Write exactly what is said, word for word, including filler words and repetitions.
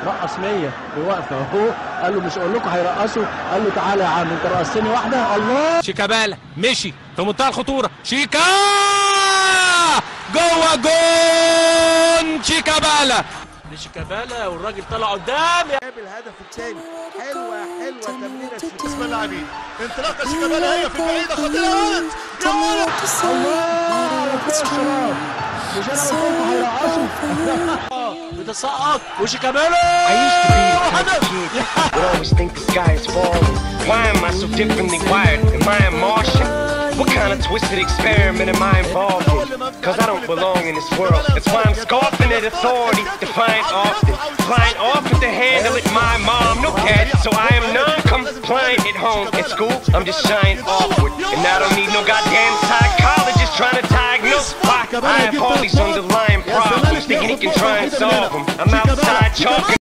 رقص مية وواقفه اهو. قال له مش اقول لكم هيرقصوا، قال له تعالى يا عم انت رقصتني واحده. الله، شيكابالا مشي في منتهى الخطوره، شيكا جوه جون شيكابالا. شيكابالا والراجل طلع قدام. جاب الهدف الثاني. حلوه حلوه تمريره شيكابالا. اسم اللاعبين انطلاقه شيكابالا هي في البعيده خطيره. يا ولد الله يا شباب، مش انا قلت لكم هيرقصوا. بتسقط وشيكابالا. I used to be the type of kid would always think the sky is falling. Why am I so differently wired? Am I a Martian? What kind of twisted experiment am I involved in? Cause I don't belong in this world. That's why I'm scoffing at authority, defiant often. Flying off with the handle at my mom, no gadget, so I am non-compliant at home. At school, I'm just shying awkward. And I don't need no goddamn psychologist trying to diagnose why I have all these underlying problems, thinking he can try and solve them. I'm outside chalking.